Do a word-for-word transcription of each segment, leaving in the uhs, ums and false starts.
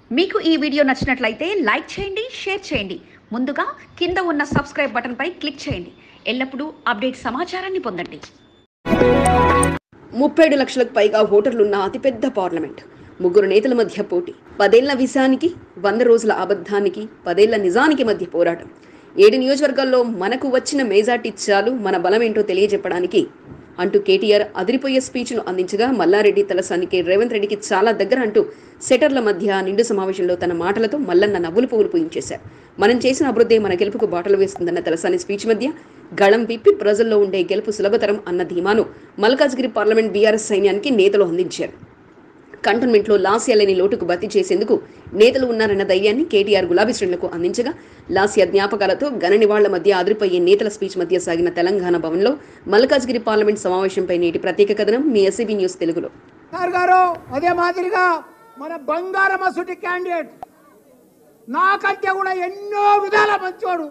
మీకు ఈ వీడియో నచ్చినట్లయితే లైక్ చేయండి, షేర్ చేయండి. ముందుగా కింద ఉన్న సబ్స్క్రైబ్ బటన్ పై క్లిక్ చేయండి. ఎల్లప్పుడూ అప్డేట్ సమాచారాన్ని పొందండి. ముప్పై ఏడు లక్షలకు పైగా ఓటర్లున్న అతిపెద్ద పార్లమెంట్, ముగ్గురు నేతల మధ్య పోటీ, పదేళ్ల విషానికి వంద రోజుల అబద్ధానికి పదేళ్ల నిజానికి మధ్య పోరాటం. ఏడు నియోజకవర్గాల్లో మనకు వచ్చిన మెజార్టీ చాలు మన బలమేంటో తెలియజెప్పడానికి అంటూ కేటీఆర్ అదిరిపోయే స్పీచ్ను అందించగా, మల్లారెడ్డి తలసానికి రేవంత్ రెడ్డికి చాలా దగ్గర అంటూ సెటర్ల మధ్య నిండు సమావేశంలో తన మాటలతో మల్లన్న నవ్వులు పువ్వులు పూయించేశారు. మనం చేసిన అభివృద్ధి మన గెలుపుకు బాటలు వేస్తుందన్న తలసాని స్పీచ్ మధ్య గళం విప్పి ప్రజల్లో ఉండే గెలుపు సులభతరం అన్న ధీమాను మల్కాజ్గిరి పార్లమెంట్ బీఆర్ఎస్ సైన్యానికి నేతలు అందించారు. కంటోన్మెంట్లో లాస్యా లేని లోటుకు భర్తీ చేసేందుకు నేతలు ఉన్నారన్న ధైర్యాన్ని కేటీఆర్ గులాబీ శ్రేణులకు అందించగా, లాస్యా జ్ఞాపకాలతో ఘన నివాళుల మధ్య అదిరిపోయే నేతల స్పీచ్ మధ్య సాగిన తెలంగాణ భవన్లో మల్కాజ్గిరి పార్లమెంట్ సమావేశంపై నేటి ప్రత్యేక కథనం మీ ఎస్సీబీ న్యూస్ తెలుగులో. అదే మాదిరిగా మన బంగారం అసటి క్యాండిడేట్ నాకంటే కూడా ఎన్నో విధాల మంచోడు.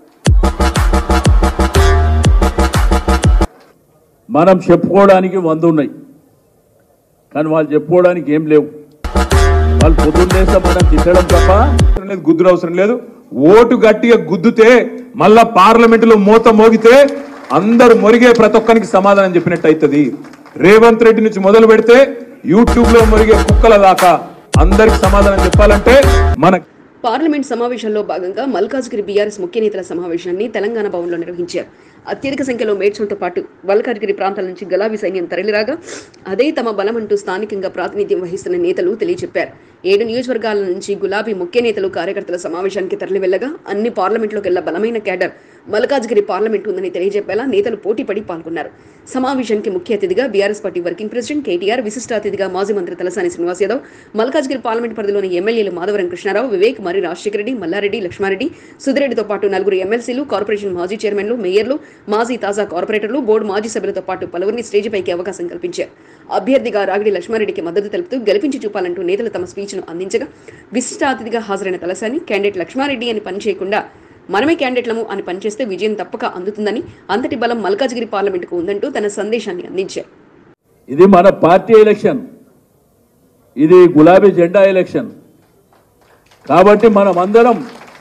మనం చెప్పుకోవడానికి వంద ఉన్నాయి, కానీ వాళ్ళు చెప్పుకోవడానికి ఏం లేవు. వాళ్ళు పొద్దున్నేస్తే మనం తిట్టడం తప్ప గుద్దులు అవసరం లేదు. ఓటు గట్టిగా గుద్దుతే మళ్ళా పార్లమెంటులో మూత మోగితే అందరు మొరిగే ప్రతి ఒక్కరికి సమాధానం చెప్పినట్టు అవుతుంది. రేవంత్ రెడ్డి నుంచి మొదలు పెడితే యూట్యూబ్ లో మొరిగే కుక్కల దాకా అందరికి సమాధానం చెప్పాలంటే మన పార్లమెంట్ సమావేశంలో భాగంగా మల్కాజ్గిరి బీఆర్ఎస్ ముఖ్య నేతల సమావేశాన్ని తెలంగాణ భవన్లో నిర్వహించారు. అత్యధిక సంఖ్యలో మేడ్చల్తో పాటు మల్కాజ్గిరి ప్రాంతాల నుంచి గులాబీ సైన్యం తరలిరాగా అదే తమ బలమంటూ స్థానికంగా ప్రాతినిధ్యం వహిస్తున్న నేతలు తెలియజెప్పారు. ఏడు నియోజకవర్గాల నుంచి గులాబీ ముఖ్య నేతలు కార్యకర్తల సమావేశానికి తరలి వెళ్లగా అన్ని పార్లమెంట్లోకెల్లా బలమైన క్యాడర్ మల్కాజ్గిరి పార్లమెంట్ ఉందని తెలియజెప్పేలా నేతలు పోటీపడి పాల్గొన్నారు. సమావేశానికి ముఖ్య అతిథిగా BRS party working president KTR, విశిష్ట అతిథిగా మాజీ మంత్రి తలసాని శ్రీనివాస్ యాదవ్, మల్కాజ్గిరి పార్లమెంట్ పరిధిలోని ఎమ్మెల్యేలు మాధవరం కృష్ణారావు, వివేక్, మరి రాజశేఖర రెడ్డి, మల్లారెడ్డి, లక్ష్మారెడ్డి, సుధిరెడ్డితో పాటు నలుగురు ఎమ్మెల్సీలు, కార్పొరేషన్ మాజీ చైర్మన్లు, మేయర్లు, మాజీ తాజా కార్పొరేటర్లు, బోర్డు మాజీ సభ్యులతో పాటు పలువురిని స్టేజిపైకి అవకాశం కల్పించారు. అభ్యర్థిగా రాగిడి లక్ష్మారెడ్డికి మద్దతు తెలుపుతూ గెలిపించి చూపాలంటూ నేతలు తమ స్పీచ్ను అందించగా, విశిష్ట అతిథిగా హాజరైన తలసాని క్యాండిడేట్ లక్ష్మారెడ్డి అని పనిచేయకుండా మనమే క్యాండిడేట్లము అని పనిచేస్తే విజయం తప్పక అందుతుందని, అంతటి బలం మల్కాజ్గిరి పార్లమెంటుకు ఉందంటూ తన సందేశాన్ని అందించారు. ఇది మన పార్టీ ఎలక్షన్, ఇది గులాబీ జెండా ఎలక్షన్. కాబట్టి మనం అందరం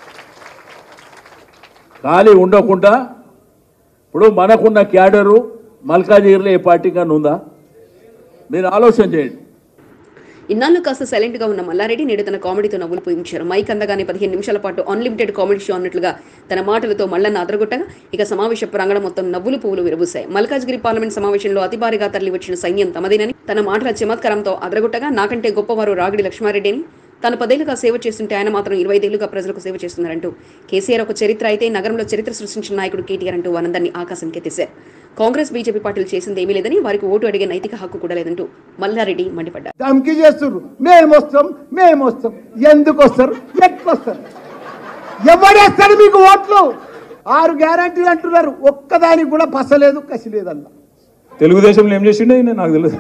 ఖాళీ ఉండకుండా, ఇప్పుడు మనకున్న క్యాడరు మల్కాజ్గిరిలో ఏ పార్టీ కన్నా ఉందా? మీరు ఆలోచన చేయండి. ఇన్నాళ్ళు కాస్త సైలెంట్ గా ఉన్న మల్లారెడ్డి నేడు తన కామెడీతో నవ్వులు పూయించారు. మైక్ అందగానే పదిహేను నిమిషాల పాటు అన్లిమిటెడ్ కామెడీ షో అన్నట్లుగా తన మాటలతో మల్లన్న అదరగొట్టగా ఇక సమావేశ ప్రాంగణం మొత్తం నవ్వులు పువ్వులు విరబూశాయి. మల్కాజ్గిరి పార్లమెంట్ సమావేశంలో అతి భారీగా తరలి వచ్చిన సైన్యం తమదేనని తన మాటల చమత్కారంతో అదరగొట్టగా, నాకంటే గొప్పవారు రాగిడి లక్ష్మారెడ్డి అని, తాను పదేళ్లుగా సేవ చేస్తుంటే ఆయన మాత్రం ఇరవై ఐదేళ్లుగా ప్రజలకు సేవ చేస్తున్నారంటూ, కేసీఆర్ ఒక చరిత్ర అయితే నగరంలో చరిత్ర సృష్టించిన నాయకుడు కేటీఆర్ అంటూ ఆనందాన్ని ఆకాశంకి ఎత్తేశారు. కాంగ్రెస్ బీజేపీ పార్టీలు చేసింది ఏమీ లేదని, వారికి ఓటు అడిగే నైతిక హక్కు కూడా లేదంటూ మల్లారెడ్డి మండిపడ్డారు. ధమ్కి చేస్తున్నారు, మేము వస్తాం మేము వస్తాం. ఎందుకు వస్తారు, ఎట్లా వస్తారు, ఎవడేస్తారు మీకు ఓట్లు? ఆరు గ్యారంటీలు అంటున్నారు, ఒక్కదానికి కూడా పసలేదు కసి లేదల్లా. తెలుగుదేశంలో ఏం చేసిండే నాకు తెలియదు,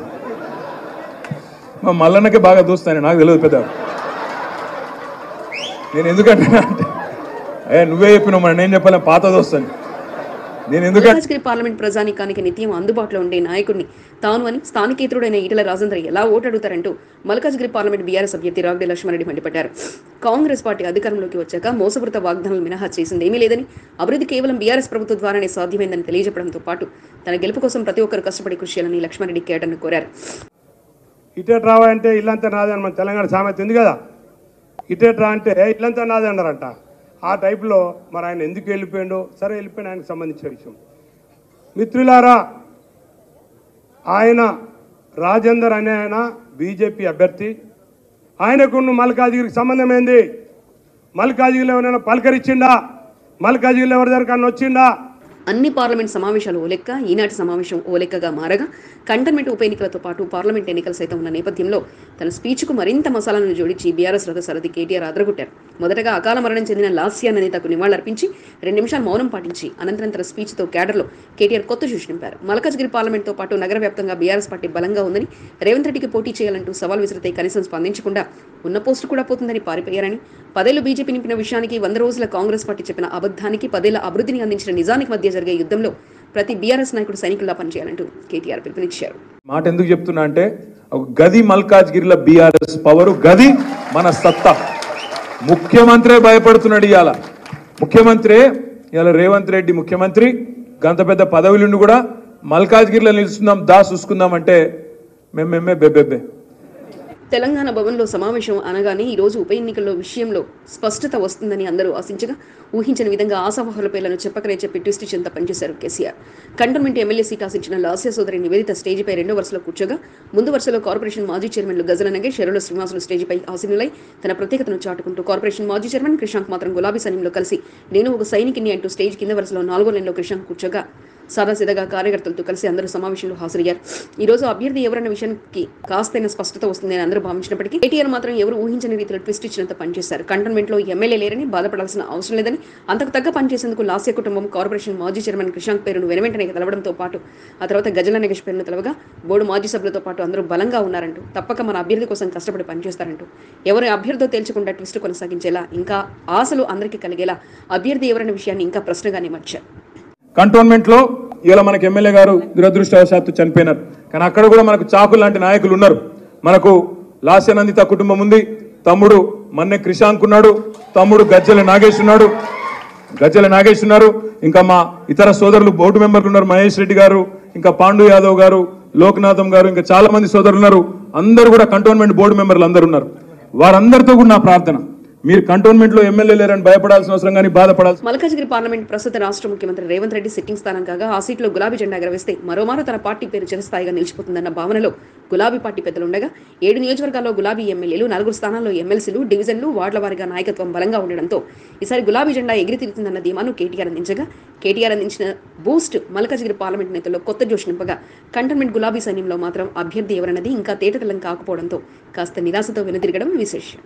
మా మల్లన్నకే బాగా దోస్తాను, నాకు తెలియదు పెద్ద. నేను ఎందుకంటే అంటే ఏ నువ్వే చెప్పినావు, మరి నేను చెప్పాలి, పాత దోస్తాను నేను. ఎందుకంటే మల్కాజ్గిరి పార్లమెంట్ ప్రజానికానికి నిత్యం అందుబాటులో ఉండే నాయకుడిని తాను అని స్థానికేతరుడైన ఈటల రాజేందర్ ఎలా ఓటు అడుగుతారంటూ మల్కాజ్గిరి పార్లమెంట్ బీఆర్ఎస్ అభ్యర్థి రాగిడి లక్ష్మారెడ్డి మండిపడ్డారు. కాంగ్రెస్ పార్టీ అధికారంలోకి వచ్చాక మోసపూరిత వాగ్దానాలు మినహా చేసింది ఏమీ లేదని, అభివృద్ధి కేవలం బీఆర్ఎస్ ప్రభుత్వం ద్వారానే సాధ్యమైందని తెలియజెప్పడంతో పాటు తన గెలుపు కోసం ప్రతి ఒక్కరు కష్టపడి కృషి చేయాలని లక్ష్మారెడ్డి కేటర్ను కోరారు. ఇటేట్ రావా అంటే ఇల్లంతా నాదే అని మన తెలంగాణ సామెత ఉంది కదా, ఇటేట్ రా అంటే ఇల్లంతా నాదే అన్నారంట. ఆ టైప్లో మరి ఆయన ఎందుకు వెళ్ళిపోయాడో, సరే వెళ్ళిపోయిన ఆయనకు సంబంధించిన విషయం. మిత్రులారా, ఆయన రాజేందర్ అనే ఆయన బీజేపీ అభ్యర్థి. ఆయనకున్న మల్కాజ్గిరికి సంబంధం ఏంది? మల్కాజ్గిరిలో ఎవరైనా పలకరించిండా? మల్కాజ్గిరిలో ఎవరి దగ్గర వచ్చిండా? అన్ని పార్లమెంట్ సమావేశాలు ఓ లెక్క, ఈనాటి సమావేశం ఓ లెక్కగా మారగా కంటోన్మెంట్ ఉప ఎన్నికలతో పాటు పార్లమెంట్ ఎన్నికలు సైతం ఉన్న నేపథ్యంలో తన స్పీచ్కు మరింత మసాలాను జోడించి బీఆర్ఎస్ రథసారథి కేటీఆర్ అదరగొట్టారు. మొదటగా అకాల మరణం చెందిన లాస్యా నేతకు నివాళులర్పించి రెండు నిమిషాలు మౌనం పాటించి అనంతరం తన స్పీచ్తో క్యాడర్లో కేటీఆర్ కొత్త జోష్ నింపారు. మల్కాజ్గిరి పార్లమెంట్తో పాటు నగర వ్యాప్తంగా బీఆర్ఎస్ పార్టీ బలంగా ఉందని, రేవంత్ రెడ్డికి పోటీ చేయాలంటూ సవాల్ విసిరితే కనీసం స్పందించకుండా ఉన్న పోస్టు కూడా పోతుందని పారిపోయారని, పదేళ్లు బీజేపీ నింపిన విషయానికి వంద రోజుల కాంగ్రెస్ పార్టీ చెప్పిన అబద్ధానికి పదేళ్ల అభివృద్ధిని అందించిన నిజానికి మధ్య జరిగే యుద్ధంలో ప్రతి బీఆర్ఎస్ నాయకుడు సైనికుల్లా పనిచేయాలంటూ కేటీఆర్ పిలుపునిచ్చారు. మాట ఎందుకు చెప్తున్నా అంటే, ఒక గది మల్కాజ్గిరిలో బీఆర్ఎస్ పవరు, గది మన సత్తా. ముఖ్యమంత్రే భయపడుతున్నాడు. ఇవాళ ముఖ్యమంత్రి ఇవాళ రేవంత్ రెడ్డి ముఖ్యమంత్రి గంత పెద్ద పదవులుండి కూడా మల్కాజ్గిరిలో నిలుస్తున్నాం దా చూసుకుందాం అంటే మేమేమే బెబ్బెబ్బే. తెలంగాణ భవన్లో సమావేశం అనగానే ఈ రోజు ఉప ఎన్నికల్లో విషయంలో స్పష్టత వస్తుందని అందరూ ఆశించగా ఊహించిన విధంగా ఆశావహుల పేర్లను చెప్పకనే చెప్పి ట్విస్ట్ ఇచ్చేంత పనిచేశారు కేసీఆర్. కంటోన్మెంట్ ఎమ్మెల్యే సీట్ ఆశించిన లాస్య సోదరి నివేదిత స్టేజిపై రెండో వరుసలో కూర్చోగా ముందు వరుసలో కార్పొరేషన్ మాజీ చైర్మన్లు గజల నగేష్, షెరుల శ్రీనివాసులు స్టేజిపై ఆసీనులై తన ప్రత్యేకతను చాటుకుంటూ కార్పొరేషన్ మాజీ చైర్మన్ క్రిషాంక్ మాత్రం గులాబీ సైన్యంలో కలిసి నేను ఒక సైనికుని అంటూ స్టేజ్ కింద వరుసలో నాలుగో లైన్లో క్రిషాంక్ కూర్చోగా సాదాసీదగా కార్యకర్తలతో కలిసి అందరూ సమావేశంలో హాజరయ్యారు. ఈ రోజు అభ్యర్థి ఎవరన్న విషయానికి కాస్తైన స్పష్టత వస్తుందని అందరూ భావించినప్పటికీ కేటీఆర్ మాత్రం ఎవరు ఊహించని రీతిలో ట్విస్ట్ ఇచ్చినంత పనిచేశారు. కంటోన్మెంట్ లో ఎమ్మెల్యే లేరని బాధపడాల్సిన అవసరం లేదని, అంతకు తగ్గ పనిచేసేందుకు లాస్య కుటుంబం కార్పొరేషన్ మాజీ చైర్మన్ క్రిషాంక్ పేరును వెనువెంటనే తెలవడంతో పాటు ఆ తర్వాత గజల నగేష్ పేరును తెలవగా బోర్డు మాజీ సభ్యులతో పాటు అందరూ బలంగా ఉన్నారంటూ, తప్పక మన అభ్యర్థి కోసం కష్టపడి పనిచేస్తారంటూ, ఎవరి అభ్యర్థితో తేల్చకుండా ట్విస్ట్ కొనసాగించేలా, ఇంకా ఆశలు అందరికీ కలిగేలా అభ్యర్థి ఎవరన్న విషయాన్ని ఇంకా ప్రశ్నగానే మార్చారు. కంటోన్మెంట్ లో ఇలా మనకు ఎమ్మెల్యే గారు దురదృష్టవశాత్తు చనిపోయినారు. కానీ అక్కడ కూడా మనకు చాకు లాంటి నాయకులు ఉన్నారు. మనకు లాస్యనందిత కుటుంబం ఉంది, తమ్ముడు మన్నె క్రిషాంక్ ఉన్నాడు, తమ్ముడు గజ్జల నాగేష్ ఉన్నాడు గజ్జల నాగేష్ ఉన్నారు ఇంకా మా ఇతర సోదరులు బోర్డు మెంబర్లు ఉన్నారు, మహేష్ రెడ్డి గారు, ఇంకా పాండు యాదవ్ గారు, లోక్నాథం గారు, ఇంకా చాలా మంది సోదరులు ఉన్నారు. అందరూ కూడా కంటోన్మెంట్ బోర్డు మెంబర్లు అందరూ ఉన్నారు. వారందరితో కూడా నా ప్రార్థన, మీరు కంటోన్మెంట్ లో ఎమ్మెల్యే లేరని భయపడాల్సిన అవసరం కానీ బాధపడాల్సిన. మల్కాజ్గిరి పార్లమెంట్ ప్రస్తుత రాష్ట్ర ముఖ్యమంత్రి రేవంత్ రెడ్డి సిట్టింగ్ స్థానం కాగా ఆ సీట్లో గులాబీ జెండా ఎగరవేస్తే మరోమారు తన పార్టీ పేరు చిరస్థాయిగా నిలిచిపోతుందన్న భావనలో గులాబీ పార్టీ పెద్దలు ఉండగా ఏడు నియోజకవర్గాల్లో గులాబీ ఎమ్మెల్యేలు, నలుగురు స్థానాల్లో ఎమ్మెల్సీలు, డివిజన్లు, వార్డుల వారీగా నాయకత్వం బలంగా ఉండడంతో ఈసారి గులాబీ జెండా ఎగిరి తిరుగుతుందన్న ధీమాను కేటీఆర్ అందించగా కేటీఆర్ అందించిన బూస్ట్ మల్కాజ్గిరి పార్లమెంట్ నేతల్లో కొత్త జోష్ నింపగా కంటోన్మెంట్ గులాబీ సైన్యంలో మాత్రం అభ్యర్థి ఎవరన్నది ఇంకా తేటతెల్లం కాకపోవడంతో కాస్త నిరాశతో వెనుతిరగడం విశేషం.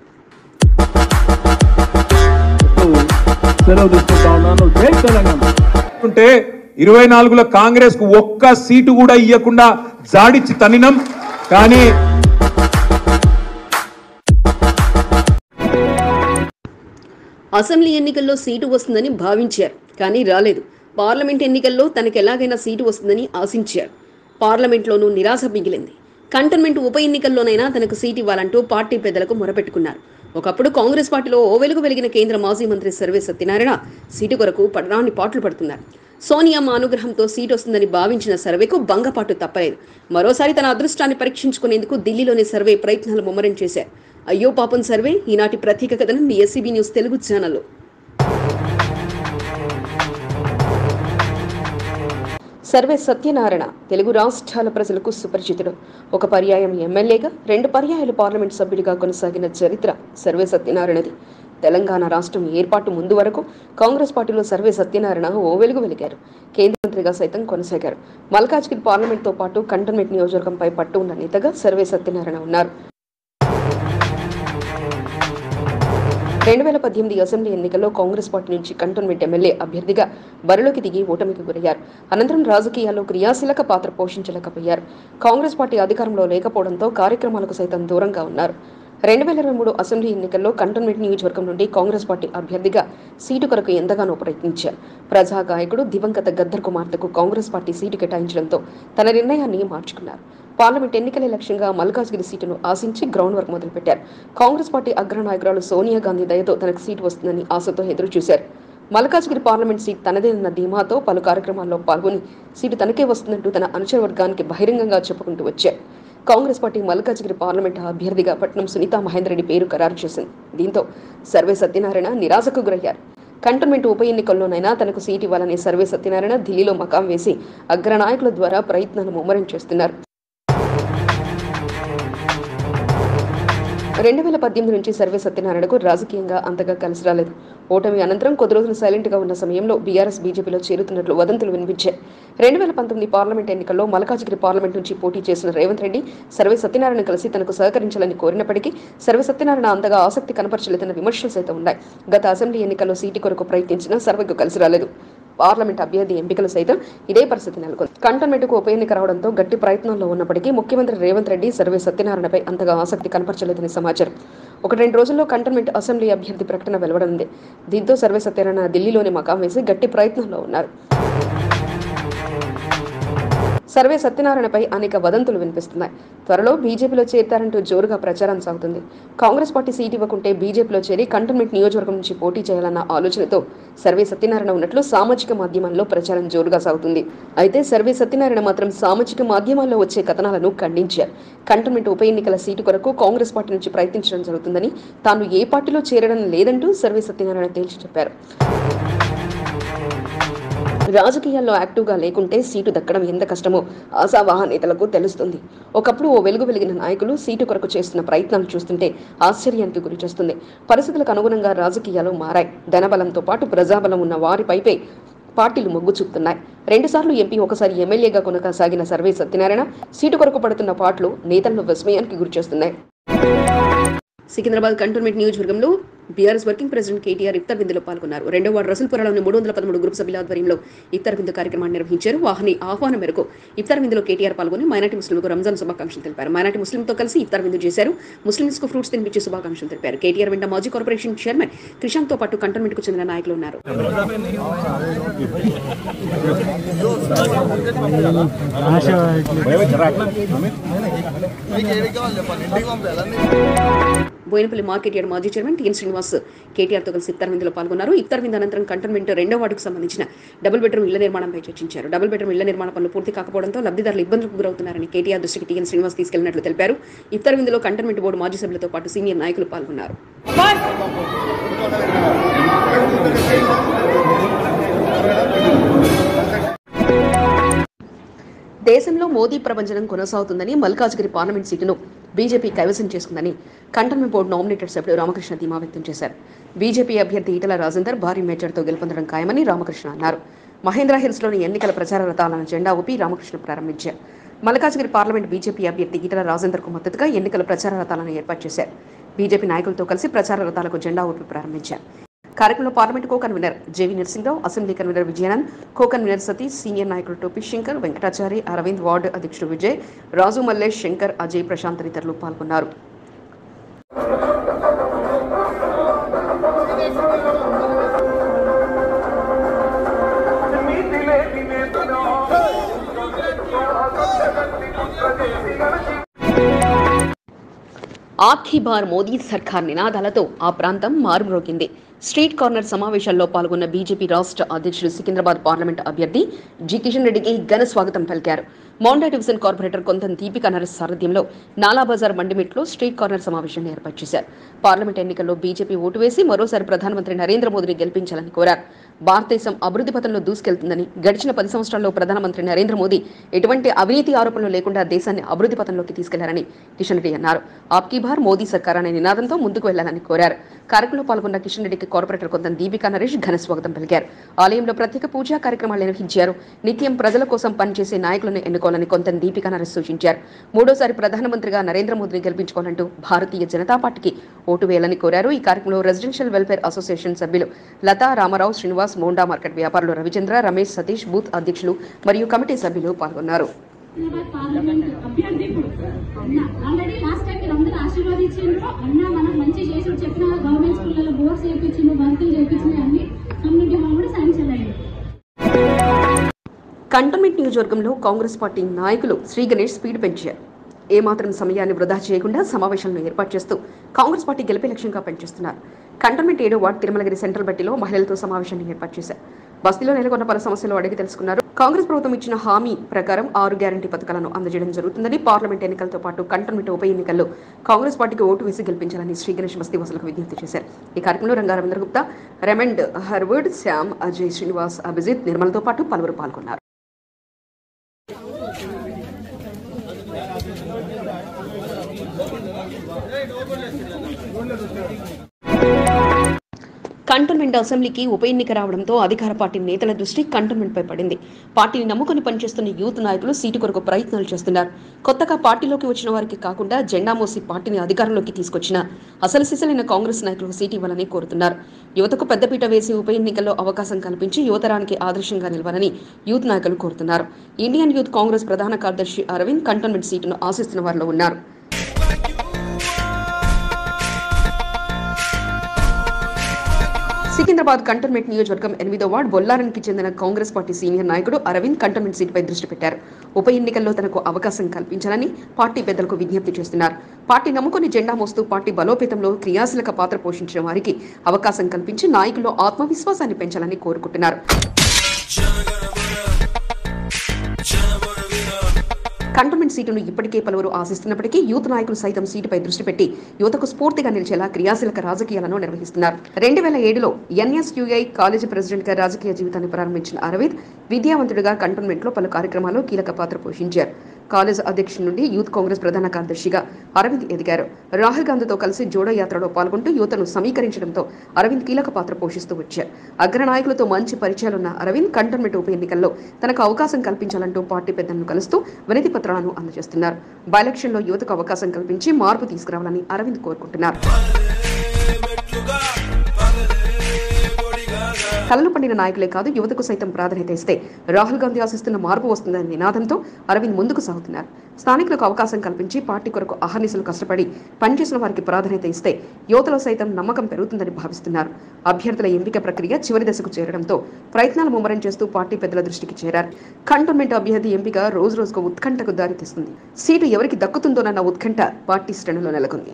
అంటే ఇరవై నాలుగులో కాంగ్రెస్ కు ఒక్క సీటు కూడా ఇవ్వకుండా జాడిచ్చి తన్నినం. కానీ అసెంబ్లీ ఎన్నికల్లో సీటు వస్తుందని భావించారు, కానీ రాలేదు. పార్లమెంట్ ఎన్నికల్లో తనకు ఎలాగైనా సీటు వస్తుందని ఆశించారు. పార్లమెంట్లోనూ నిరాశ మిగిలింది. కంటోన్మెంట్ ఉప ఎన్నికల్లోనైనా తనకు సీటు ఇవ్వాలంటూ పార్టీ పెద్దలకు మొరపెట్టుకున్నారు. ఒకప్పుడు కాంగ్రెస్ పార్టీలో ఓ వెలుగు వెలిగిన కేంద్ర మాజీ మంత్రి సర్వే సత్యనారాయణ సీటు కొరకు పడరాని పాటలు పడుతున్నారు. సోనియమ్మ అనుగ్రహంతో సీటు వస్తుందని భావించిన సర్వేకు భంగపాటు తప్పలేదు. మరోసారి తన అదృష్టాన్ని పరీక్షించుకునేందుకు ఢిల్లీలోని సర్వే ప్రయత్నాలు ముమ్మరం చేశారు. అయ్యో పాపం సర్వే ఈనాటి ప్రత్యేక కథనం మీ ఎస్సీబీ న్యూస్ తెలుగు ఛానల్లో. సర్వే సత్యనారాయణ తెలుగు రాష్ట్రాల ప్రజలకు సుపరిచితుడు. ఒక పర్యాయం ఎమ్మెల్యేగా, రెండు పర్యాయాలు పార్లమెంట్ సభ్యుడిగా కొనసాగిన చరిత్ర సర్వే సత్యనారాయణది. తెలంగాణ రాష్ట్రం ఏర్పాటు ముందు వరకు కాంగ్రెస్ పార్టీలో సర్వే సత్యనారాయణ ఓ వెలుగు వెలిగారు. కేంద్ర మంత్రిగా సైతం కొనసాగారు. మల్కాజ్గిరి పార్లమెంట్తో పాటు కంటోన్మెంట్ నియోజకవర్గంపై పట్టు ఉన్న నేతగా సర్వే సత్యనారాయణ ఉన్నారు. రెండు వేల పద్దెనిమిది అసెంబ్లీ ఎన్నికల్లో కాంగ్రెస్ పార్టీ నుంచి కంటోన్మెంట్ ఎమ్మెల్యే అభ్యర్థిగా బరిలోకి దిగి ఓటమికి గురయ్యారు. అనంతరం రాజకీయాల్లో క్రియాశీలక పాత్ర పోషించలేకపోయారు. కాంగ్రెస్ పార్టీ అధికారంలో లేకపోవడంతో కార్యక్రమాలకు సైతం దూరంగా ఉన్నారు. రెండు వేల ఇరవై మూడు అసెంబ్లీ ఎన్నికల్లో కంటోన్మెంట్ నియోజకవర్గం నుండి కాంగ్రెస్ పార్టీ అభ్యర్థిగా సీటు కొరకు ఎంతగానో ప్రయత్నించారు. ప్రజా గాయకుడు దివంగత గద్దర్ కుమార్తెకు కాంగ్రెస్ పార్టీ సీటు కేటాయించడంతో తన నిర్ణయాన్ని మార్చుకున్నారు. పార్లమెంట్ ఎన్నికలే లక్ష్యంగా మల్కాజ్గిరి సీటును ఆశించి గ్రౌండ్ వర్క్ మొదలుపెట్టారు. కాంగ్రెస్ పార్టీ అగ్రనాయకురాలు సోనియా గాంధీ దయతో తనకు సీటు వస్తుందని ఆశతో ఎదురు చూశారు. మల్కాజ్గిరి పార్లమెంట్ సీట్ తనదేనన్న ధీమాతో పలు కార్యక్రమాల్లో పాల్గొని సీటు తనకే వస్తుందంటూ తన అనుచర వర్గానికి బహిరంగంగా చెప్పుకుంటూ వచ్చారు. కాంగ్రెస్ పార్టీ మల్కాజ్గిరి పార్లమెంట్ అభ్యర్థిగా పట్నం సునీతా మహేందర్ రెడ్డి పేరు ఖరారు చేసింది. దీంతో సర్వే సత్యనారాయణ నిరాశకు గురయ్యారు. కంటోన్మెంట్ ఉప ఎన్నికల్లోనైనా తనకు సీటు ఇవ్వాలని సర్వే సత్యనారాయణ ఢిల్లీలో మకాం వేసి అగ్రనాయకుల ద్వారా ప్రయత్నాలు ముమ్మరం చేస్తున్నారు. రెండు వేల పద్దెనిమిది నుంచి సర్వే సత్యనారాయణకు రాజకీయంగా అంతగా కలిసి రాలేదు. ఓటమి అనంతరం కొద్ది రోజులు సైలెంట్ గా ఉన్న సమయంలో బీఆర్ఎస్ బీజేపీలో చేరుతున్నట్లు వదంతులు వినిపించాయి. రెండు వేల పంతొమ్మిది పార్లమెంట్ ఎన్నికల్లో మల్కాజ్గిరి పార్లమెంట్ నుంచి పోటీ చేసిన రేవంత్ రెడ్డి సర్వే సత్యనారాయణ కలిసి తనకు సహకరించాలని కోరినప్పటికీ సర్వే సత్యనారాయణ అంతగా ఆసక్తి కనపరచలేదన్న విమర్శలు సైతం ఉన్నాయి. గత అసెంబ్లీ ఎన్నికల్లో సీటు కొరకు ప్రయత్నించినా సర్వేకు కలిసి రాలేదు. పార్లమెంట్ అభ్యర్థి ఎంపికలు సైతం ఇదే పరిస్థితి నెలకొంది. కంటోన్మెంట్కు ఉప ఎన్నిక రావడంతో గట్టి ప్రయత్నంలో ఉన్నప్పటికీ ముఖ్యమంత్రి రేవంత్ రెడ్డి సర్వే సత్యనారాయణపై అంతగా ఆసక్తి కనపరచలేదని సమాచారం. ఒక రెండు రోజుల్లో కంటోన్మెంట్ అసెంబ్లీ అభ్యర్థి ప్రకటన వెలువడనుంది. దీంతో సర్వే సత్యనారాయణ ఢిల్లీలోని మకాం వేసి గట్టి ప్రయత్నంలో ఉన్నారు. సర్వే సత్యనారాయణపై అనేక వదంతులు వినిపిస్తున్నాయి. త్వరలో బీజేపీలో చేరతారంటూ జోరుగా ప్రచారం సాగుతుంది. కాంగ్రెస్ పార్టీ సీటు ఇవ్వకుంటే బీజేపీలో చేరి కంటోన్మెంట్ నియోజకవర్గం నుంచి పోటీ చేయాలన్న ఆలోచనతో సర్వే సత్యనారాయణ ఉన్నట్లు సామాజిక మాధ్యమాల్లో ప్రచారం జోరుగా సాగుతుంది. అయితే సర్వే సత్యనారాయణ మాత్రం సామాజిక మాధ్యమాల్లో వచ్చే కథనాలను ఖండించారు. కంటోన్మెంట్ ఉప ఎన్నికల సీటు కొరకు కాంగ్రెస్ పార్టీ నుంచి ప్రయత్నించడం జరుగుతుందని, తాను ఏ పార్టీలో చేరడం లేదంటూ సర్వే సత్యనారాయణ తేల్చి చెప్పారు. రాజకీయాల్లో యాక్టివ్గా లేకుంటే సీటు దక్కడం ఎంత కష్టమో ఆశావాహ నేతలకు తెలుస్తుంది. ఒకప్పుడు ఓ వెలుగు వెలిగిన నాయకులు సీటు కొరకు చేస్తున్న ప్రయత్నాలు చూస్తుంటే ఆశ్చర్యానికి గురి చేస్తుంది. పరిస్థితులకు అనుగుణంగా రాజకీయాలు మారాయి. ధనబలంతో పాటు ప్రజాబలం ఉన్న వారిపైపై పార్టీలు మొగ్గు చూపుతున్నాయి. రెండుసార్లు ఎంపీ, ఒకసారి ఎమ్మెల్యేగా కొనసాగిన సర్వే సత్యనారాయణ సీటు కొరకు పడుతున్న పాటలు నేతలను విస్మయానికి గురి చేస్తున్నాయి. సికింద్రాబాద్ కంటోన్మెంట్ నియోజకవర్గంలో బీఆర్ఎస్ వర్కింగ్ ప్రెసిడెంట్ కేటీఆర్ ఇఫ్తార్ విందులో పాల్గొన్నారు. రెండో వార్డు రసూల్పురలోని మూడు వందల పదమూడు గ్రూప్ సభ్యుల ఆధ్వర్యంలో ఇఫ్తార్ విందు కార్యక్రమాన్ని నిర్వహించారు. వాహని ఆహ్వానం మేరకు ఇఫ్తార్ విందులో కేటీఆర్ పాల్గొని మైనార్టీ ముస్లింలకు రంజాన్ శుభాకాంక్షలు తెలిపారు. మైనార్టీ ముస్లింతో కలిసి ఇఫ్తార్ విందు చేశారు. ముస్లింస్ కు ఫ్రూట్స్ తినిపించి శుభాకాంక్షలు తెలిపారు. కేటీఆర్ వెంట మాజీ కార్పొరేషన్ చైర్మన్ క్రిషాంక్ తో పాటు కంటోన్మెంట్ కు చెందిన నాయకులు ఉన్నారు. బోయినపల్లి మార్కెట్ యార్డ్ మాజీ చైర్మన్ టీఎన్ శ్రీనివాస్ కేటీఆర్ తో కలిసి ఇఫ్తార్ విందులో పాల్గొన్నారు. ఇఫ్తార్ విందు అనంతరం కంటోన్మెంట్ రెండో వార్డుకు సంబంధించిన డబుల్ బెడ్రూమ్ ఇళ్ల నిర్మాణంపై చర్చించారు. డబుల్ బెడ్రూమ్ ఇళ్ల నిర్మాణ పనులు పూర్తి కాకపోవడంతో లబ్ధిదారులు ఇబ్బందులకు గురవుతున్నారని కేటీఆర్ దృష్టికి టీఎన్ శ్రీనివాస్ తీసుకెళ్లినట్లు తెలిపారు. ఇఫ్తార్ విందులో కంటోన్మెంట్ బోర్డు మాజీ సభ్యులతో పాటు సీనియర్ నాయకులు పాల్గొన్నారు. దేశంలో మోదీ ప్రభంజనం కొనసాగుతుందని, మల్కాజ్గిరి పార్లమెంట్ సీటును బీజేపీ కైవసం చేసుకుందని కంటోన్మెంట్ బోర్డు నామినేటెడ్ సభ్యుడు రామకృష్ణ ధీమా వ్యక్తం చేశారు. బీజేపీ అభ్యర్థి ఈటల రాజేందర్ భారీ మేజర్తో గెలుపొందడం ఖాయమని రామకృష్ణ అన్నారు. మహేంద్ర హిల్స్లోని ఎన్నికల ప్రచార రథాలను జెండా ఊపి రామకృష్ణ ప్రారంభించారు. మల్కాజ్గిరి పార్లమెంట్ బీజేపీ అభ్యర్థి ఈటల రాజేందర్కు మద్దతుగా ఎన్నికల ప్రచార రథాలను ఏర్పాటు చేశారు. బీజేపీ నాయకులతో కలిసి ప్రచార రథాలకు జెండా ఊపి ప్రారంభించారు. కార్యక్రమంలో parliament co convener JV Narasimharao, assembly convener Vijayanand, co convener Satish, senior నాయకులు టోపీ శంకర్, వెంకటాచారి, అరవింద్, వార్డు అధ్యక్షుడు విజయ్, రాజు, మల్లేష్, శంకర్, అజయ్, ప్రశాంత్ తదితరులు పాల్గొన్నారు. ఆఖీ బార్ మోదీ సర్కార్ నినాదాలతో ఆ ప్రాంతం మారుమ్రోగింది. స్ట్రీట్ కార్నర్ సమావేశాల్లో పాల్గొన్న బీజేపీ రాష్ట్ర అధ్యక్షుడు, సికింద్రాబాద్ పార్లమెంట్ అభ్యర్థి జి కిషన్ రెడ్డికి ఘన స్వాగతం పలికారు. మౌండా డివిజన్ కార్పొరేటర్ కొంతం దీపికా నరేష్ సారథ్యంలో నాలాబజార్ మండిమిట్లో స్ట్రీట్ కార్నర్ సమావేశాన్ని ఏర్పాటు చేశారు. పార్లమెంట్ ఎన్నికల్లో బీజేపీ ఓటు వేసి మరోసారి ప్రధానమంత్రి నరేంద్ర మోదీని గెలిపించాలని కోరారు. భారతదేశం అభివృద్ధి పథంలో దూసుకెళ్తుందని, గడిచిన పది సంవత్సరాల్లో ప్రధానమంత్రి నరేంద్ర మోదీ ఎటువంటి అవినీతి ఆరోపణలు లేకుండా దేశాన్ని అభివృద్ధి పథంలోకి తీసుకెళ్లారని కిషన్ రెడ్డి అన్నారు. ఆప్కీ బార్ మోదీ సర్కార్ అనే నినాదంతో ముందుకు వెళ్లాలని కోరారు. కార్యక్రమంలో పాల్గొన్న కిషన్ రెడ్డికి కార్పొరేటర్ కొంత దీపికా నరేష్ ఘన స్వాగతం పలికారు. ఆలయంలో ప్రత్యేక పూజా కార్యక్రమాలు నిర్వహించారు. నిత్యం ప్రజల కోసం పనిచేసే నాయకులను ఎన్నుకోవాలని కొంత దీపికా నరేష్ సూచించారు. మూడోసారి ప్రధానమంత్రిగా నరేంద్ర మోదీని గెలిపించుకోవాలంటూ భారతీయ జనతా పార్టీకి ఓటు వేయాలని కోరారు. ఈ కార్యక్రమంలో రెసిడెన్షియల్ వెల్ఫేర్ అసోసియేషన్ సభ్యులు లతా, రామారావు, శ్రీనివాస్, మోండా మార్కెట్ వ్యాపారులు రవిచంద్ర, రమేష్, సతీష్, బూత్ అధ్యక్షులు మరియు కమిటీ సభ్యులు పాల్గొన్నారు. కంటోన్మెంట్ నియోజకవర్గంలో కాంగ్రెస్ పార్టీ నాయకులు శ్రీ గణేష్ స్పీడ్ పెంచారు. ఏమాత్రం సమయాన్ని వృధా చేయకుండా సమావేశాలను ఏర్పాటు చేస్తూ కాంగ్రెస్ పార్టీ గెలిపే లక్ష్యంగా పనిచేస్తున్నారు. కంటోన్మెంట్ ఏడో వార్డు తిరుమలగిరి సెంట్రల్ బట్టిలో మహిళలతో సమావేశాన్ని ఏర్పాటు చేశారు. బస్తీలో నెలకొన్న పలు సమస్యలు అడిగి తెలుసుకున్నారు. కాంగ్రెస్ ప్రభుత్వం ఇచ్చిన హామీ ప్రకారం ఆరు గ్యారంటీ పథకాలను అందజేయడం జరుగుతుందని, పార్లమెంట్ ఎన్నికలతో పాటు కంటోన్మెంట్ ఉప ఎన్నికల్లో కాంగ్రెస్ పార్టీకి ఓటు వేసి గెలిపించాలని శ్రీ గణేష్ బస్తీ వాసులకు విజ్ఞప్తి చేశారు. ఈ కార్యక్రమంలో రంగా రవీంద్ర గుప్తా, రెమండ్, హర్వర్డ్, శ్యామ్, అజయ్, శ్రీనివాస్, అభిజిత్, నిర్మలతో పాటు పలువురు పాల్గొన్నారు. కంటోన్మెంట్ అసెంబ్లీకి ఉప ఎన్నిక రావడంతో అధికార పార్టీ నేతల దృష్టి కంటోన్మెంట్పై పడింది. పార్టీని నమ్ముకుని పనిచేస్తున్న యూత్ నాయకులు సీటు కొరకు ప్రయత్నాలు చేస్తున్నారు. కొత్తగా పార్టీలోకి వచ్చిన వారికి కాకుండా జెండా మోసి పార్టీని అధికారంలోకి తీసుకొచ్చిన అసలు సిసలైన కాంగ్రెస్ నాయకులకు సీటు ఇవ్వాలని కోరుతున్నారు. యువతకు పెద్దపీట వేసి ఉప ఎన్నికల్లో అవకాశం కల్పించి యువతరానికి ఆదర్శంగా నిలవాలని యూత్ నాయకులు కోరుతున్నారు. ఇండియన్ యూత్ కాంగ్రెస్ ప్రధాన కార్యదర్శి అరవింద్ కంటోన్మెంట్ సీటును ఆశిస్తున్న వారిలో ఉన్నారు. సికింద్రాబాద్ కంటోన్మెంట్ నియోజకవర్గం ఎనిమిదో వార్డు బొల్లారానికి చెందిన కాంగ్రెస్ పార్టీ సీనియర్ నాయకుడు అరవింద్ కంటోన్మెంట్ సీటుపై దృష్టి పెట్టారు. ఉప ఎన్నికల్లో తనకు అవకాశం కల్పించాలని పార్టీ పెద్దలకు విజ్ఞప్తి చేస్తున్నారు. పార్టీ నమ్ముకుని జెండా మోస్తూ పార్టీ బలోపేతంలో క్రియాశీలక పాత్ర పోషించిన వారికి అవకాశం కల్పించి నాయకుల్లో ఆత్మవిశ్వాసాన్ని పెంచాలని కోరుకుంటున్నారు. కంటోన్మెంట్ సీటును ఇప్పటికే పలువురు ఆశిస్తున్నప్పటికీ యూత్ నాయకులు సైతం సీటుపై దృష్టి పెట్టి యువతకు స్ఫూర్తిగా నిలిచేలా క్రియాశీలక రాజకీయాలను నిర్వహిస్తున్నారు. రెండు వేల ఏడులో ఎన్ఎస్యుఐ కాలేజీ ప్రెసిడెంట్ గా రాజకీయ జీవితాన్ని ప్రారంభించిన అరవింద్ విద్యావంతుడిగా కంటోన్మెంట్ లో పలు కార్యక్రమాల్లో కీలక పాత్ర పోషించారు. కాలేజ్ అధ్యక్షుడి నుండి యూత్ కాంగ్రెస్ ప్రధాన కార్యదర్శిగా అరవింద్ ఎదిగారు. రాహుల్ గాంధీతో కలిసి జోడో యాత్రలో పాల్గొంటూ యువతను సమీకరించడంతో అరవింద్ కీలక పాత్ర పోషిస్తూ వచ్చారు. అగ్ర నాయకులతో మంచి పరిచయాలున్న అరవింద్ కంటోన్మెంట్ ఉప ఎన్నికల్లో తనకు అవకాశం కల్పించాలంటూ పార్టీ పెద్దలను కలుస్తూ వినతి పత్రాలను అందజేస్తున్నారు. బైలక్షన్ లో యువతకు అవకాశం కల్పించి మార్పు తీసుకురావాలని అరవింద్ కోరుకుంటున్నారు. కలలు పండిన నాయకులే కాదు యువతకు సైతం ప్రాధాన్యత ఇస్తే రాహుల్ గాంధీ ఆశిస్తున్న మార్పు వస్తుందనే నినాదంతో అరవింద్ ముందుకు సాగుతున్నారు. స్థానికులకు అవకాశం కల్పించి పార్టీ కొరకు అహర్నిశలు కష్టపడి పనిచేసిన వారికి ప్రాధాన్యత ఇస్తే యువతలో సైతం నమ్మకం పెరుగుతుందని భావిస్తున్నారు. అభ్యర్థుల ఎంపిక ప్రక్రియ చివరి దశకు చేరడంతో ప్రయత్నాలు ముమ్మరం చేస్తూ పార్టీ పెద్దల దృష్టికి చేరారు. కంటోన్మెంట్ అభ్యర్థి ఎంపిక రోజు రోజుకు ఉత్కంఠకు దారితీస్తుంది. సీటు ఎవరికి దక్కుతుందోనన్న ఉత్కంఠ పార్టీ శ్రేణుల్లో నెలకొంది.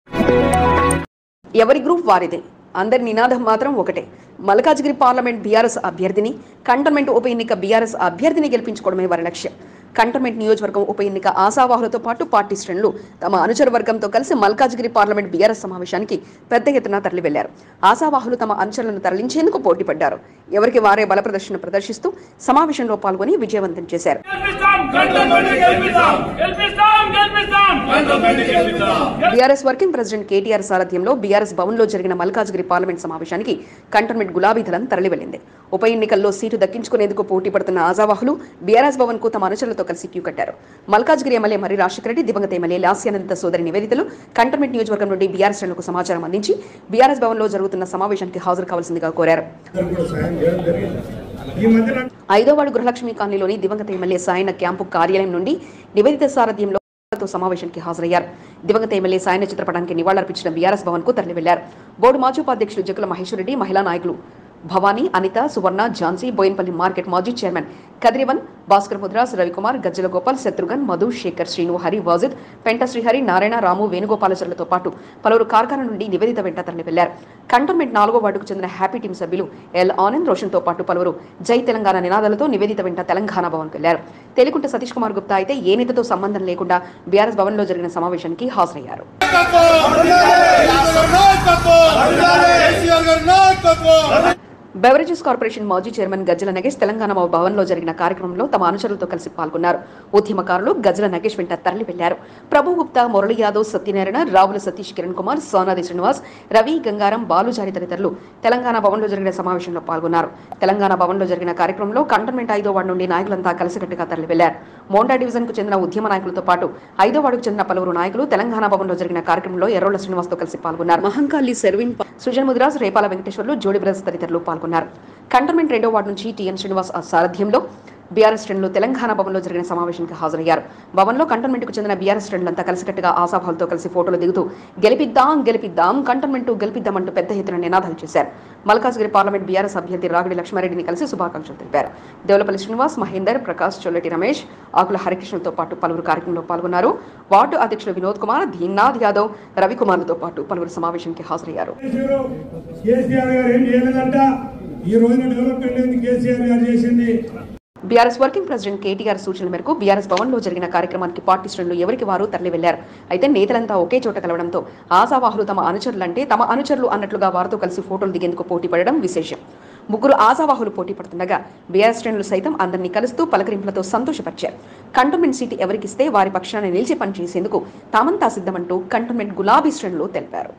ఎవరి గ్రూప్ వారిదే, అందరి నినాదం మాత్రం ఒకటే. మల్కాజ్గిరి పార్లమెంట్ బీఆర్ఎస్ అభ్యర్థిని, కంటోన్మెంట్ ఉప ఎన్నిక బీఆర్ఎస్ అభ్యర్థిని గెలిపించుకోవడమే వారి లక్ష్యం. కంటోన్మెంట్ నియోజకవర్గం ఉప ఎన్నిక ఆశావాహులతో పాటు పార్టీ శ్రేణులు తమ అనుచర వర్గంతో కలిసి మల్కాజ్గిరి పార్లమెంట్ బీఆర్ఎస్ సమావేశానికి పెద్ద ఎత్తున తరలి వెళ్లారు. ఆశావాహులు తమ అనుచరులను తరలించేందుకు పోటీ పడ్డారు. ఎవరికి వారే బల ప్రదర్శన ప్రదర్శిస్తూ సమావేశంలో పాల్గొని విజయవంతం చేశారు. బీఆర్ఎస్ వర్కింగ్ ప్రెసిడెంట్ కేటీఆర్ సారథ్యంలో బీఆర్ఎస్ భవన్ లో జరిగిన మల్కాజ్గిరి పార్లమెంట్ సమావేశానికి కంటోన్మెంట్ గులాబీ దళం తరలి వెళ్లింది. ఉప ఎన్నికల్లో సీటు దక్కించుకునేందుకు పోటీ పడుతున్న ఆశావాహులు బీఆర్ఎస్ భవన్ కు తమ అనుచరులతో కలిసి క్యూ కట్టారు. మల్కాజ్గిరి ఎమ్మెల్యే మర్రి రాజశేఖర రెడ్డి, దివంగత ఎమ్మెల్యే లాస్యానంద సోదరి నివేదితలు కంటోన్మెంట్ నియోజకవర్గం నుండి బీఆర్ఎస్ శ్రేణులకు సమాచారం అందించి బీఆర్ఎస్ భవన్ లో జరుగుతున్న సమావేశానికి హాజరు కావాల్సిందిగా కోరారు. ఐదో వార్డు గృహలక్ష్మి కాలనీలోని దివంగత ఎమ్మెల్యే సాయన క్యాంపు కార్యాలయం నుండి నివేదిత సారథ్యంలో సమావేశానికి హాజరయ్యారు. దివంగత ఎమ్మెల్యే సాయన చిత్రపటానికి నివాళులర్పించిన బీఆర్ఎస్ భవన్ కు తరలి వెళ్లారు. బోర్డు మాజీ ఉపాధ్యక్షులు జకుల మహేశ్వర రెడ్డి, మహిళా నాయకులు భవానీ, అనిత, సువర్ణ, ఝాన్సీ, బోయిన్పల్లి మార్కెట్ మాజీ చైర్మన్ కద్రివన్, భాస్కర్ ముద్రాస్, రవికుమార్, గజ్జల గోపాల్, శత్రుఘ్న్, మధు, శేఖర్, శ్రీను, హరి, వాజిద్, పెంట శ్రీహరి, నారాయణ, రాము, వేణుగోపాలచర్లతో పాటు పలువురు కార్ఖాన నుండి నివేదిత వెంట తరలి వెళ్లారు. కంటోన్మెంట్ నాలుగో వార్డుకు చెందిన హ్యాపీ టీం సభ్యులు ఎల్ ఆనంద్ రోషన్ తో పాటు పలువురు జై తెలంగాణ నినాదాలతో నివేదిత వెంట తెలంగాణ భవన్ వెళ్లారు. తెలుగుంట సతీష్ కుమార్ గుప్తా అయితే ఏ నేతతో సంబంధం లేకుండా బీఆర్ఎస్ భవన్ లో జరిగిన సమావేశానికి హాజరయ్యారు. బెవరేజెస్ కార్పొరేషన్ మాజీ చైర్మన్ గజ్జల నగేష్ తెలంగాణ భవన్ లో జరిగిన కార్యక్రమంలో తమ అనుచరులతో కలిసి పాల్గొన్నారు. ఉద్యమకారులు గజ్జల నగేష్ వెంట తరలి వెళ్లారు. ప్రభు గుప్తా, మురళి యాదవ్, సత్యనారాయణ, రావుల సతీష్, కిరణ్ కుమార్, సోనాది శ్రీనివాస్, రవి, గంగారం, బాలుచారి తదితరులు తెలంగాణ భవన్ లో జరిగిన సమావేశంలో పాల్గొన్నారు. తెలంగాణ భవన్ లో జరిగిన కార్యక్రమంలో కంటోన్మెంట్ ఐదో వార్డు నుండి నాయకులంతా కలిసికట్టుగా తరలి వెళ్లారు. మోండా డివిజన్ కు చెందిన ఉద్యమ నాయకులతో పాటు ఐదో వార్డుకు చెందిన పలువురు నాయకులు తెలంగాణ భవన్ లో జరిగిన కార్యక్రమంలో ఎర్రోళ్ల శ్రీనివాస్ తో కలిసి పాల్గొన్నారు. మహంకాళి, సెర్విన్, సుజన్ ముదిరాజ్, రేపాల వెంకటేశ్వర్లు, జోడి బ్రదర్స్ తదితరులు పాల్గొన్నారు. కంటోన్మెంట్ రెండో వార్డు నుంచి టీఎన్ శ్రీనివాస్ సారథ్యంలో బీఆర్ఎస్ శ్రేణులు తెలంగాణ భవన్ లో జరిగిన సమావేశానికి హాజరయ్యారు. భవన్ లో కంటోన్మెంట్ కు చెందిన బీఆర్ఎస్ శ్రేణులంతా కలిసికట్టుగా ఆశాభావులతో కలిసి ఫోటోలు దిగుతూ గెలిపిద్దాం గెలిపిద్దాం కంటోన్మెంట్ గెలిపిద్దామంటూ పెద్ద ఎత్తున నినాదాలు చేశారు. మల్కాజ్గిరి పార్లమెంట్ బీఆర్ఎస్ అభ్యర్థి రాగిడి లక్ష్మారెడ్డిని కలిసి శుభాకాంక్షలు తెలిపారు. దేవులపల్లి శ్రీనివాస్, మహేందర్, ప్రకాష్, చొల్లటి రమేష్, ఆకుల హరికృష్ణతో పాటు పలువురు కార్యక్రమంలో పాల్గొన్నారు. వార్డు అధ్యక్షులు వినోద్ కుమార్, దీన్నాథ్ యాదవ్, రవికుమార్లతో పాటు పలువురు సమావేశానికి హాజరయ్యారు. బీఆర్ఎస్ వర్కింగ్ ప్రెసిడెంట్ కేటీఆర్ సూచనల మేరకు బీఆర్ఎస్ భవన్ లో జరిగిన కార్యక్రమానికి పార్టీ శ్రేణులు ఎవరికి వారు తరలి వెళ్లారు. అయితే నేతలంతా ఒకే చోట కలవడంతో ఆశావాహులు తమ అనుచరులంటే తమ అనుచరులు అన్నట్లుగా వారితో కలిసి ఫోటోలు దిగేందుకు పోటీ పడడం విశేషం. ముగ్గురు ఆశావాహులు పోటీ పడుతుండగా బీఆర్ఎస్ శ్రేణులు సైతం అందరినీ కలుస్తూ పలకరింపులతో సంతోషపరిచారు. కంటోన్మెంట్ సీటు ఎవరికిస్తే వారి పక్షాన నిలిచి పనిచేసేందుకు తామంతా సిద్ధమంటూ కంటోన్మెంట్ గులాబీ శ్రేణులు తెలిపారు.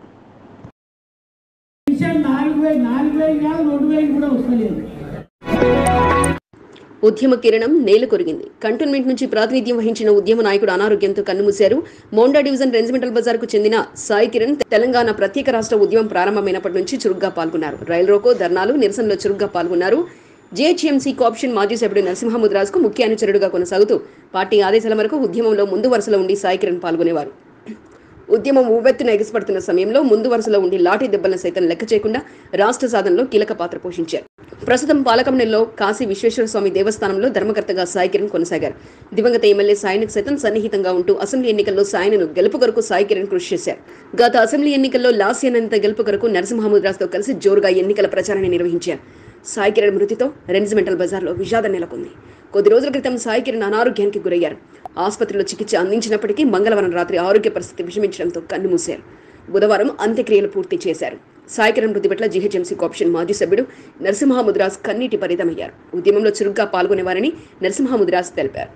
ఉద్యమ కిరణం నేల కొరిగింది. కంటోన్మెంట్ నుంచి ప్రాతినిధ్యం వహించిన ఉద్యమ నాయకుడు అనారోగ్యంతో కన్నుమూశారు. మోండా డివిజన్ రెజిమెంటల్ బజార్ కు చెందిన సాయి కిరణ్ తెలంగాణ ప్రత్యేక రాష్ట్ర ఉద్యమం ప్రారంభమైనప్పటి నుంచి చురుగ్గా పాల్గొన్నారు. రైలు రోకో, ధర్నాలు, నిరసనలో చురుగ్గా పాల్గొన్నారు. జేహెచ్ఎంసీ కోఆప్షన్ మాజీ సభ్యుడు నరసింహముద్రాజ్ కు ముఖ్య అనుచరుడుగా కొనసాగుతూ పార్టీ ఆదేశాల మేరకు ఉద్యమంలో ముందు వరుసలో ఉండి సాయి కిరణ్ పాల్గొనేవారు. ఉద్యమం ఉవ్వెత్తున ఎగిసిపడుతున్న సమయంలో ముందు వరుసలో ఉండి లాఠీ దెబ్బలను సైతం లెక్క చేయకుండా రాష్ట్ర సాధనలో కీలక పాత్ర పోషించారు. ప్రస్తుతం పాలకమండలిలో కాశీ విశ్వేశ్వర స్వామి దేవస్థానంలో ధర్మకర్తగా సాయి కిరణ్ కొనసాగారు. దివంగత ఎమ్మెల్యే సాయినికి సైతం సన్నిహితంగా ఉంటూ అసెంబ్లీ ఎన్నికల్లో సాయిను గెలుపు కొరకు సాయి కిరణ్ కృషి చేశారు. గత అసెంబ్లీ ఎన్నికల్లో లాస్యానంత గెలుపు కొరకు నరసింహముద్రాస్తో కలిసి జోరుగా ఎన్నికల ప్రచారాన్ని నిర్వహించారు. సాయి కిరణ్ మృతితో రెన్జిమెంటల్ బజార్లో విషాదం నెలకొంది. కొద్ది రోజుల క్రితం సాయి కిరణ్ అనారోగ్యానికి గురయ్యారు. ఆసుపత్రిలో చికిత్స అందించినప్పటికీ మంగళవారం రాత్రి ఆరోగ్య పరిస్థితి విషమించడంతో కన్నుమూశారు. బుధవారం అంత్యక్రియలు పూర్తి చేశారు. సాయి కిరణ్ మృతి పట్ల జీహెచ్ఎంసీ కోఆప్షన్ మాజీ సభ్యుడు నరసింహముద్రాస్ కన్నీటి పరితమయ్యారు. ఉద్యమంలో చురుగ్గా పాల్గొనేవారని నరసింహముద్రాస్ తెలిపారు.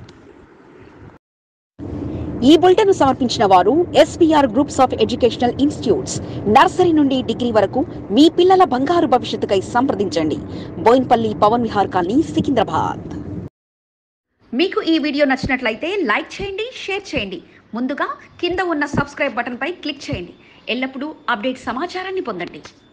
ఈ బులెటిన్ సమర్పించిన వారు SPR groups of educational institutes. Nursery నుండి డిగ్రీ వరకు మీ పిల్లల బంగారు భవిష్యత్తుకై సంప్రదించండి. బోయిన్పల్లి పవన్ విహార్ కాలనీ, సికింద్రాబాద్. మీకు ఈ వీడియో నచ్చినట్లయితే లైక్ చేయండి, షేర్ చేయండి. ముందుగా కింద ఉన్న సబ్స్క్రైబ్ బటన్పై క్లిక్ చేయండి. ఎల్లప్పుడూ అప్డేట్ సమాచారాన్ని పొందండి.